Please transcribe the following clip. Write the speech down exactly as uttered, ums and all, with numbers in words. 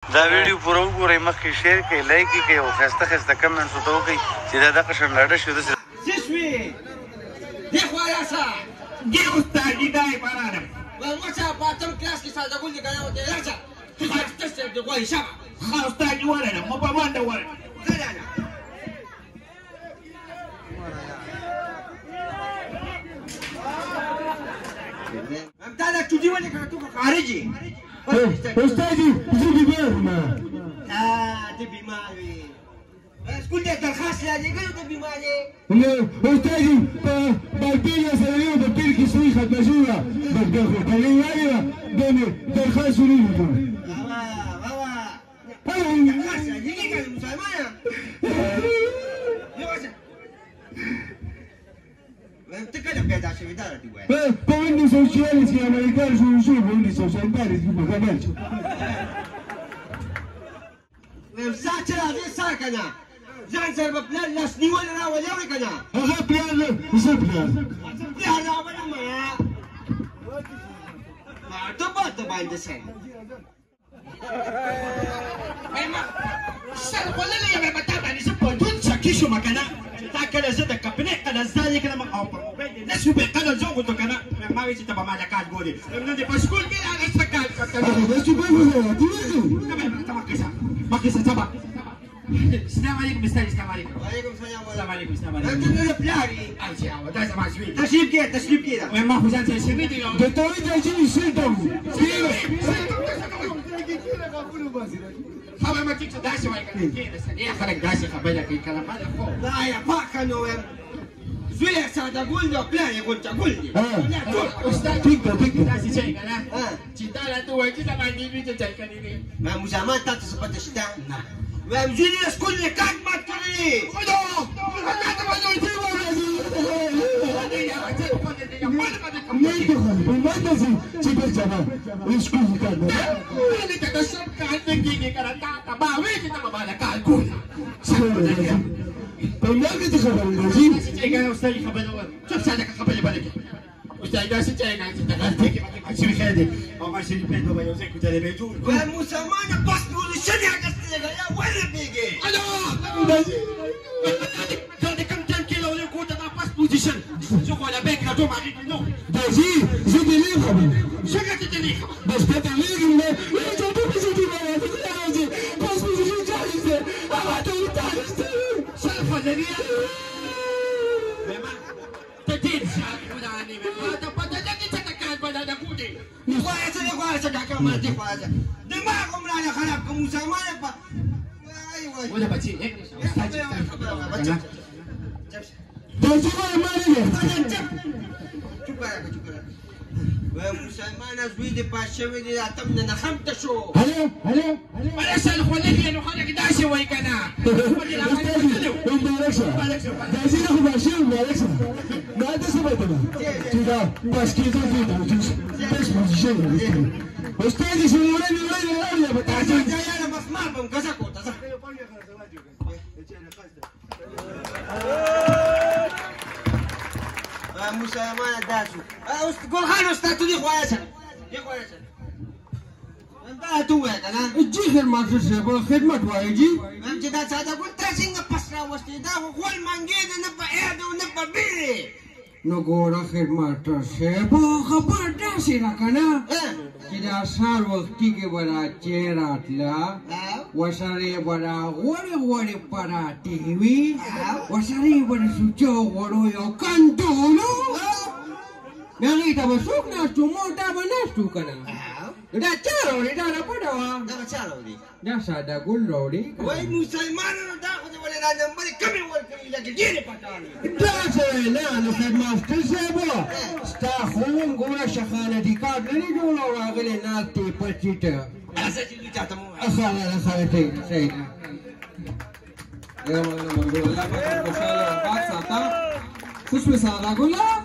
دا ویډیو پوره وګورئ مخکې شیر کړئ لایک یې کړئ او ښایسته ښایسته کمنټس ورته وکړئ چې دا دغه شنډاډه شو داسې څه شوې دې خوا راسه دې استادي دا عبارت ورمچه په اتم کلاس کې ساده ګل دي که نه ورته راشه ته ښایسته صاحب دې غواړي شابه ښه استادي ورنه مه په منډه ورنه دا دا چوټي ولې کړه تو خارجي استادي زه بیمار یم ها ته بیمار وې سکول ته درخواست رالیږلی ته بیمار یې استادي په بالپیل سره یو په پیل کې سوی ختمه شوې وه ډالۍ وایي وه بیا مې درخواست ولیکلو درخواست رالیږي که مسلمانه ته کله پیدا شوې دا راته ووایه په انیس سو چیالیس کې امریکا شروع شو په انیس سو سینتالیس کې مکمل شو وایم سا چې راځې سا که نه ځان سره به پلار لاس نیولې راولې اورې که نه هغه پلار نه زه پلار زه پلار راولم ته به ته باندې سر وایم سر خوړلی یم به تا باندې زه په دون شکي شوم که نه تا کله زه د کپنې قلزدان یې کړم او په موبایل دې نس وبې قلم زه وغوتو که نه ما وایي چې ته به ما د کال ګورې نو دې په سکول کې هغه څه کال مخکې شه ځه السلام علیکم استاد السلام علیکم وعلیکم السلام السلام علیکم السلام علیکم ته نه پلار یې اچھا دا زما زوی تشریف کړه تشریف کړه وایم ما خو ځان سره شوي دي د ته وایي چې سیل ته وو خبره مه ټیک شه داسې وایي که نه کېنه ډېر خلک داسې خبره کوي کله بده خو دا یې پاکه نو وایم زوی یې ساده ګل دی او پلار یې غونچه ګل دی استاد ټیک ده ټیک ده داسې چای که نه چې تا راته ووایي چې زما نیوي ته چای کړی دی وایم مسلمان تا ته څه پته شته نه وایم زوی دې سکول یې کاټ مات کړی نه دخل په ماته سي چې بل جما سکول کې کار نه ولې ته د سم کار نه کېږي که نه تا ته ما وایي چې ته به ما له کار کوله په ما کې څه خبرې راځي داسې چای که نه استاد یې خبره وویل چوپ شه لکه خبرې بله کې استاد داسې چای که چې ته غلطۍ کې باندې ماشین خیر دی او ماشین پېټ به به یو ځای کوچلی به یې جوړ کړو مسلمانه پس پوزیشن یې اخیستی دی یا ولې پوهېږې دا د کوم ټایم کې لولې کور ته دا پس پوزیشن زه خو له بیک نه دوم هغې کې نه داسې زه دې نه خبرې څنګه چې ته نه خبر بس پته لګم نه چې په پوزیشن راځي پس پوزیشن جایز دی هغه ته وتاړه صرف لري ته ډېر زیات ګرانې وې ما ته پته لګي چې ته کار به دا کوټې غواړې څه دې غواړې څه کاکا ما دې غواړې دماغ هم رانه خراب کړه مسلمان یې په وله بچي داسې وایي ما نه دی چوپ کړه چوپ کړه مسلمانه زوی دې پاس شوی دی اتم نه نخمته شو هلو هلو بله سل خو لږ یې نو خلک داسې وایي که نه مبارک شه داسې نه خو باشي مبارک شه ما ته څه پته ده چې دا پاس کېدو کې دا بس پوزیشن استاد یې شروع وړاندې وړاندې وړاندې به تاسو یاره بس ما به م ګزه کړو ته ځه مسلمانه دا شو ګل خان استاد ته دې خوا شه دې خوا شه دا ته ووایه که نه جي خدمت صاحب خدمت وایي جي وایم چې دا ساده ګل تا څنګه پس راوستې دا خو غول منګې دی نه په ایر دی او نه په بیړې نو ګوره خدمت صاحب خبره داسې ده که نه چې دا سهار وختي کې به را چای راتله ورسره یې به را غوړې غوړې پراټې وي ورسره یې به د سوچو غوړو یو کنټولو هغې ته به څوک ناست و مور دا به ناست و که نه دا چا راوړې دا راپټه وه دا به چا راوړي دا ساده ګل راوړې وایي مسلمانانو دا خو دې ولې را نمبرې کمې ورکوي لکه ډېرې پټانې داسې نه نو خدمتګار صاحب ستا خو هم ګوره شخانتي کارت نه دی جوړ راغلی ناست یې په چیټه هسه چې دوی چاته مو ښه ښه صحیح ده صحیح ده الله پاک خوشحاله او پاک ساته خوش به ساده ګله